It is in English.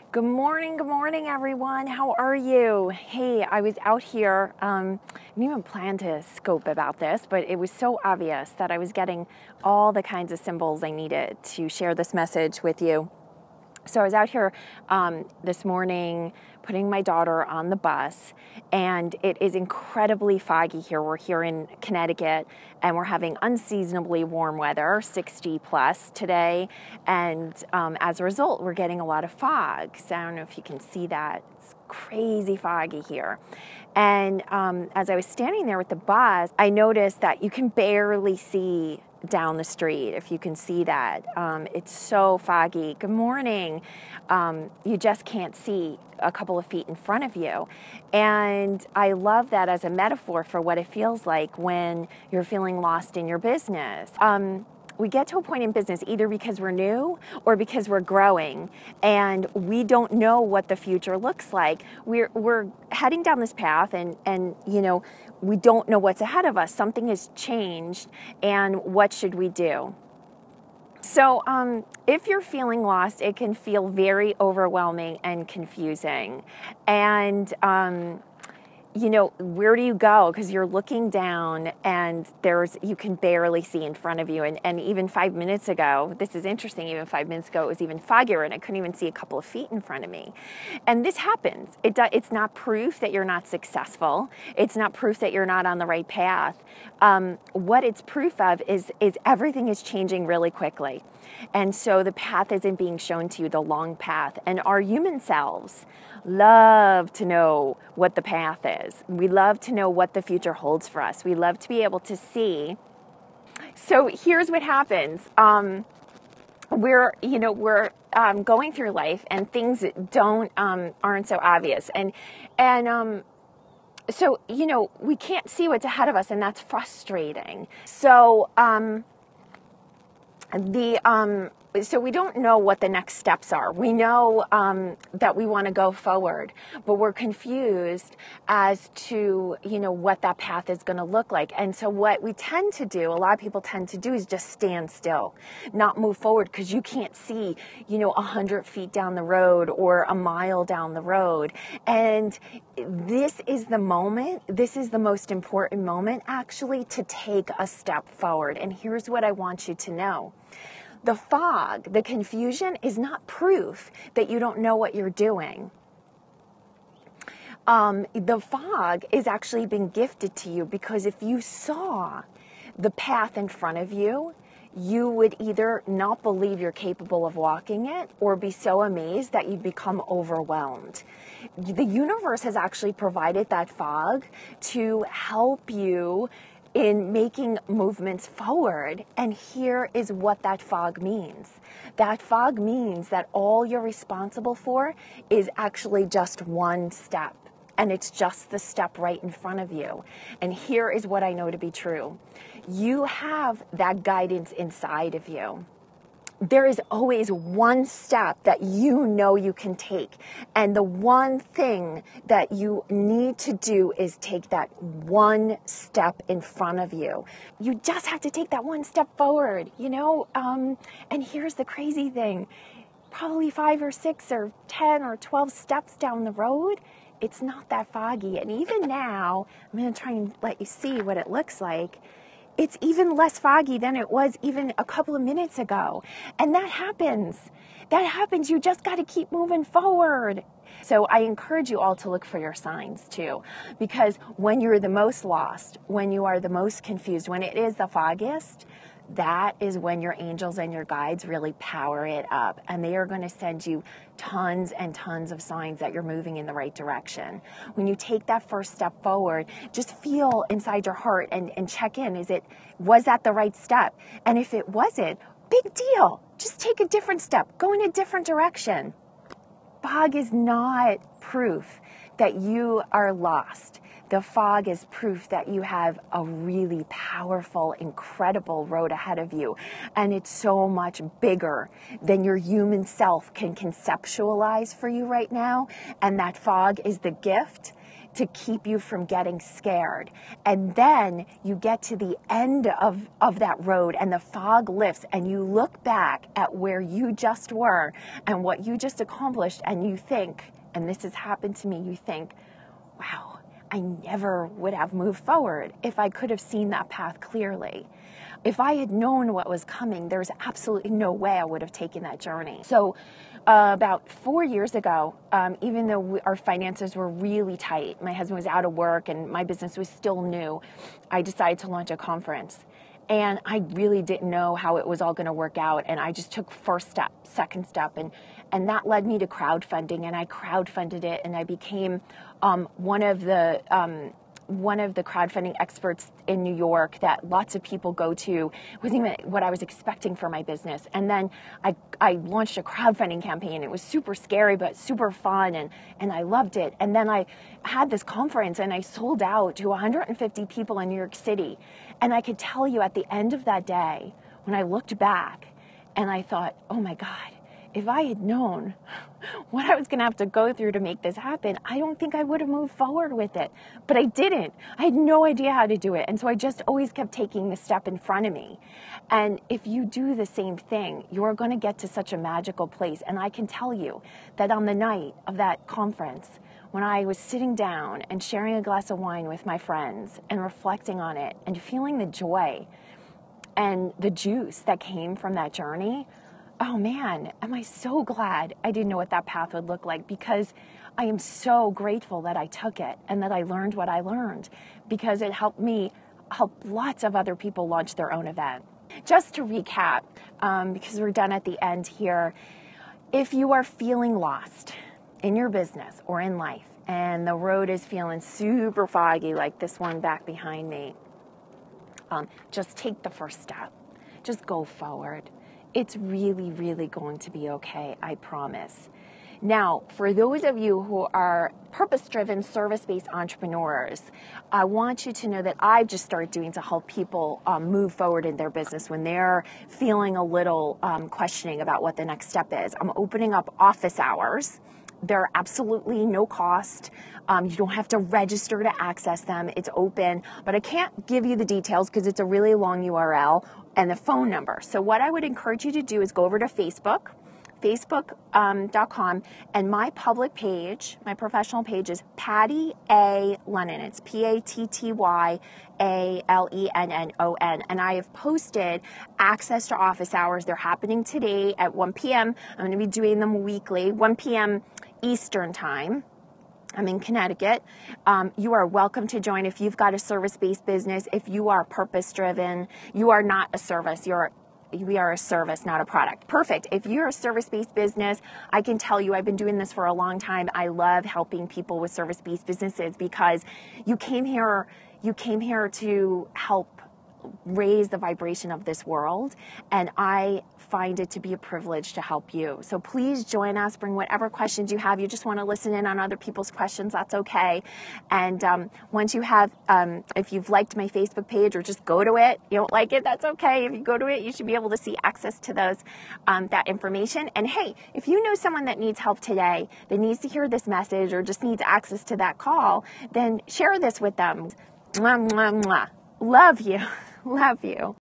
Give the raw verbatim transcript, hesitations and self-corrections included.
Good morning, good morning, everyone. How are you? Hey, I was out here. Um, I didn't even plan to scope about this, but it was so obvious that I was getting all the kinds of symbols I needed to share this message with you. So I was out here um, this morning putting my daughter on the bus, and it is incredibly foggy here. We're here in Connecticut, and we're having unseasonably warm weather, sixty plus today, and um, as a result, we're getting a lot of fog. So I don't know if you can see that. It's crazy foggy here. And um, as I was standing there with the bus, I noticed that you can barely see down the street, if you can see that. Um, it's so foggy. Good morning. Um, you just can't see a couple of feet in front of you. And I love that as a metaphor for what it feels like when you're feeling lost in your business. Um, we get to a point in business either because we're new or because we're growing and we don't know what the future looks like. We're, we're heading down this path and, and, you know, we don't know what's ahead of us. Something has changed, and what should we do? So um, if you're feeling lost, it can feel very overwhelming and confusing. And um, you know, where do you go? Because you're looking down and there's, you can barely see in front of you. And, and even five minutes ago, this is interesting, even five minutes ago, it was even foggier and I couldn't even see a couple of feet in front of me. And this happens. It do, it's not proof that you're not successful. It's not proof that you're not on the right path. Um, what it's proof of is, is everything is changing really quickly. And so the path isn't being shown to you, the long path. And our human selves love to know what the path is. We love to know what the future holds for us. We love to be able to see. So here's what happens. Um, we're, you know, we're um, going through life and things don't, um, aren't so obvious. And, and, um, so, you know, we can't see what's ahead of us, and that's frustrating. So, um, the, um, so we don't know what the next steps are. We know um, that we want to go forward, but we're confused as to, you know, what that path is going to look like. And so what we tend to do, a lot of people tend to do, is just stand still, not move forward, because you can't see, you know, a hundred feet down the road or a mile down the road. And this is the moment, this is the most important moment, actually, to take a step forward. And here's what I want you to know. The fog, the confusion, is not proof that you don't know what you're doing. Um, the fog is actually been gifted to you, because if you saw the path in front of you, you would either not believe you're capable of walking it or be so amazed that you'd become overwhelmed. The universe has actually provided that fog to help you in making movements forward. And here is what that fog means. That fog means that all you're responsible for is actually just one step. And it's just the step right in front of you. And here is what I know to be true. You have that guidance inside of you. There is always one step that you know you can take. And the one thing that you need to do is take that one step in front of you. You just have to take that one step forward, you know? Um, and here's the crazy thing. Probably five or six or ten or twelve steps down the road, it's not that foggy. And even now, I'm going to try and let you see what it looks like. It's even less foggy than it was even a couple of minutes ago. And that happens. That happens. You just got to keep moving forward. So I encourage you all to look for your signs too, because when you're the most lost, when you are the most confused, when it is the foggiest, that is when your angels and your guides really power it up, and they are going to send you tons and tons of signs that you're moving in the right direction. When you take that first step forward, just feel inside your heart and, and check in. Is it, was that the right step? And if it wasn't, big deal. Just take a different step. Go in a different direction. Fog is not proof that you are lost. The fog is proof that you have a really powerful, incredible road ahead of you. And it's so much bigger than your human self can conceptualize for you right now. And that fog is the gift to keep you from getting scared. And then you get to the end of, of that road and the fog lifts and you look back at where you just were and what you just accomplished and you think, and this has happened to me, you think, wow, I never would have moved forward if I could have seen that path clearly. If I had known what was coming, there's absolutely no way I would have taken that journey. So uh, about four years ago, um, even though we, our finances were really tight, my husband was out of work and my business was still new, I decided to launch a conference. And I really didn't know how it was all going to work out. And I just took first step, second step, and, and that led me to crowdfunding. And I crowdfunded it, and I became um, one of the um, one of the crowdfunding experts in New York that lots of people go to. It wasn't even what I was expecting for my business. And then I, I launched a crowdfunding campaign. It was super scary, but super fun, and, and I loved it. And then I had this conference, and I sold out to one hundred fifty people in New York City. And I could tell you at the end of that day, when I looked back, and I thought, oh my God, if I had known what I was going to have to go through to make this happen, I don't think I would have moved forward with it. But I didn't. I had no idea how to do it. And so I just always kept taking the step in front of me. And if you do the same thing, you're going to get to such a magical place. And I can tell you that on the night of that conference, when I was sitting down and sharing a glass of wine with my friends and reflecting on it and feeling the joy and the juice that came from that journey, oh man, am I so glad I didn't know what that path would look like, because I am so grateful that I took it and that I learned what I learned, because it helped me help lots of other people launch their own event. Just to recap, um, because we're done at the end here, if you are feeling lost in your business or in life and the road is feeling super foggy like this one back behind me, um, just take the first step. Just go forward. It's really, really going to be okay, I promise. Now, for those of you who are purpose-driven, service-based entrepreneurs, I want you to know that I've just started doing to help people um, move forward in their business when they're feeling a little um, questioning about what the next step is. I'm opening up office hours. They're absolutely no cost. Um, you don't have to register to access them. It's open, but I can't give you the details because it's a really long U R L and the phone number. So what I would encourage you to do is go over to Facebook, facebook dot com, um, and my public page, my professional page is Patty A. Lennon. It's P A T T Y A L E N N O N. And I have posted access to office hours. They're happening today at one p.m. I'm going to be doing them weekly, one p.m. Eastern time. I'm in Connecticut. Um, you are welcome to join if you've got a service-based business. If you are purpose-driven, you are not a service. You're we are a service, not a product. Perfect. If you're a service-based business, I can tell you I've been doing this for a long time. I love helping people with service-based businesses because you came here, you came here to help raise the vibration of this world, and I find it to be a privilege to help you. So please join us, bring whatever questions you have. You just want to listen in on other people's questions, that's okay. And um, once you have, um, if you've liked my Facebook page or just go to it, you don't like it, that's okay. If you go to it, you should be able to see access to those, um, that information. And hey, if you know someone that needs help today, that needs to hear this message or just needs access to that call, then share this with them. Mwah, mwah, mwah. Love you. Love you.